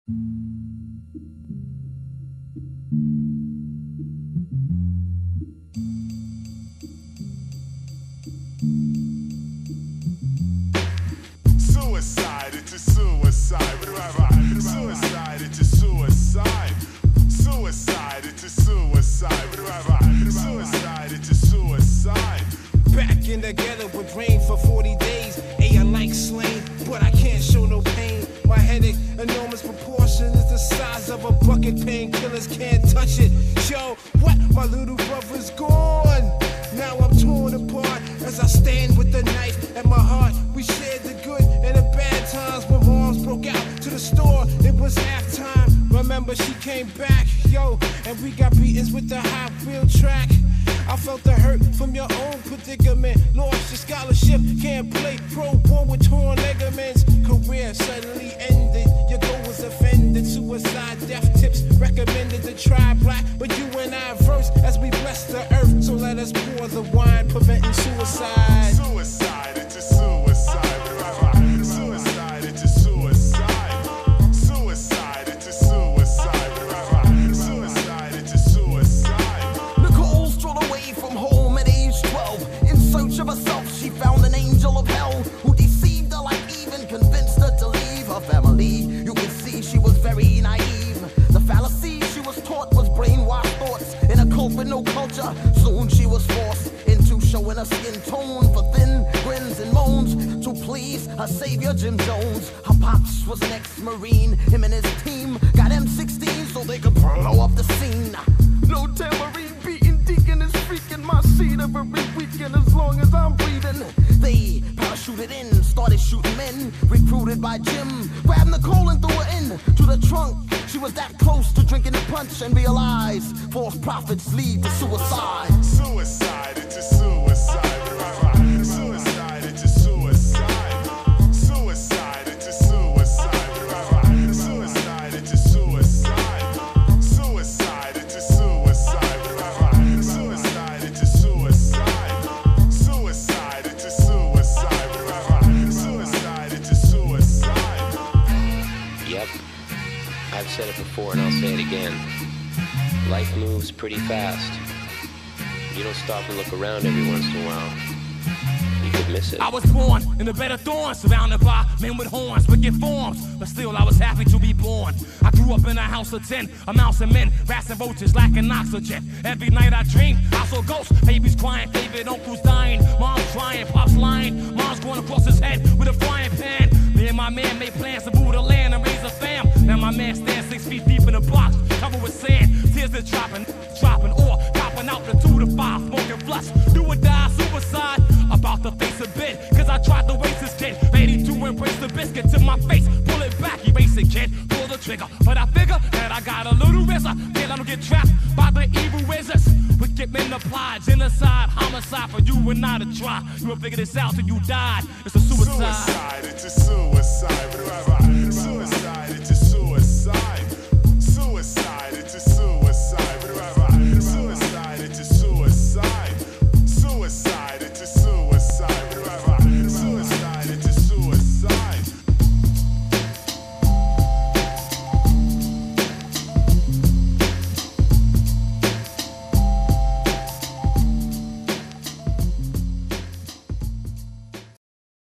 Suicide, it's a suicide. Suicide, it's a suicide. Suicide, it's a suicide. Suicide, it's a suicide. Back in the ghetto with rain for 40 days. I like slain, but I can't show no pain. My headache, enormous proportion, is the size of a bucket. Painkillers can't touch it. Yo, what? My little brother's gone. Now I'm torn apart as I stand with the knife at my heart. We shared the good and the bad times when moms broke out to the store. It was halftime. Remember she came back, yo, and we got beatings with the Hot Wheel track. I felt the hurt from your own predicament. Lost your scholarship, can't play pro ball with torn ligaments. Career suddenly ended, your goal was offended. Suicide, death tips recommended to try black, but you and I verse as we bless the earth. So let us pour the wine, preventing suicide. Suicide, it's a suicide. Suicide, it's a suicide. Suicide, it's a suicide. Suicide, it's a suicide. Nicole strolled away from home at age 12. In search of herself, she found an angel of hell who deceived her, like even convinced her to leave her family. You can see she was very naive. The fallacy she was taught was brainwashed thoughts in a cult with no culture. Soon she was forced into showing her skin tone for thin grins and moans to please her savior Jim Jones. Her pops was an ex-marine. Him and his team got M16 so they could blow up the scene. No tambourine beating, deacon is freaking my seat every weekend as long as I'm breathing. They parachuted in, started shooting men, recruited by Jim. Grabbed Nicole and threw her in to the trunk. She was that close to drinking the punch and realized false prophets lead to suicide. Suicide, it's a suicide. Suicide, it's a suicide. Suicide, it's a suicide. Suicide, it's a suicide. Suicide, it's a suicide. Suicide, it's a suicide. Suicide, it's a suicide. Suicide, it's a suicide. Yep, I've said it before and I'll say it again. Life moves pretty fast. You don't stop and look around every once in a while, you could miss it. I was born in a bed of thorns, surrounded by men with horns, wicked forms, but still I was happy to be born. I grew up in a house of 10, a mouse and men, rats and roaches lacking oxygen. Every night I dream, I saw ghosts, babies crying, favorite uncles dying, mom's crying, pop's lying, mom's going across his head with a frying pan. Me and my man made plans to move the land and raise a fam. Now my man stands 6 feet deep in a box, covered with sand, tears are dropping, or dropping out the 2 to 5, smoking flush. Do or die, suicide, about to face a bit, cause I tried to waste this kid. Ready to embrace the biscuit to my face, pull it back, erase it, kid, pull the trigger. But I figure that I got a little risk, then I don't get trapped by the evil wizards. Wicked men apply, genocide, homicide for you and I to try. You will figure this out till you died, it's a suicide.